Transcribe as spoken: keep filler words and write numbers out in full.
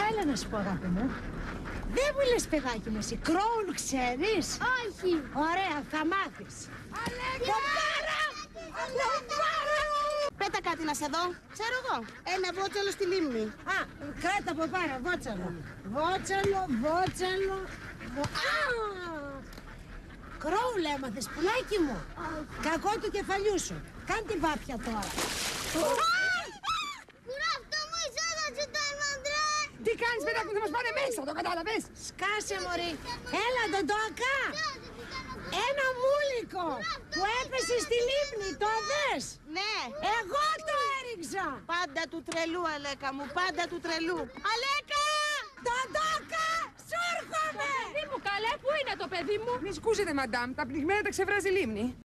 Έλα να σου πω, αγάπη μου. Δεν μου λες, παιδάκι μου, εσύ Κροουν ξέρεις? Όχι. Ωραία, θα μάθεις. Αλέγγαρα! Αλέγγαρα! Πέτα κάτι να σε δω. Ξέρω εγώ. Ένα βότσαλο στη λίμνη. Α, κράτα από πάρα, βότσαλο. Βότσαλο, βότσαλο. Βο- Α! Κροουν έμαθες, πουλάκι μου. Κακό του κεφαλιού σου. Κάν την πάπια τώρα. Κουραυτό μου εισόδωσε το έμαντρε. Τι κάνεις, παιδάκι μου, θα μας πάνε μέσα, το κατάλαβες? Σκάσε, μωρή. Έλα, τον Τόακα. Ένα μούλικο που έπεσε στη λίμνη, το δες? Ναι. Εγώ το έριξα. Πάντα του τρελού, Αλέκα μου. Πάντα του τρελού. Αλέκα! Τον Τόακα, σου έρχομαι. Παιδί μου, καλέ, πού είναι το παιδί μου? Μη σκούσετε, μαντάμ, τα πληγμένα τα ξεβράζει η λίμνη.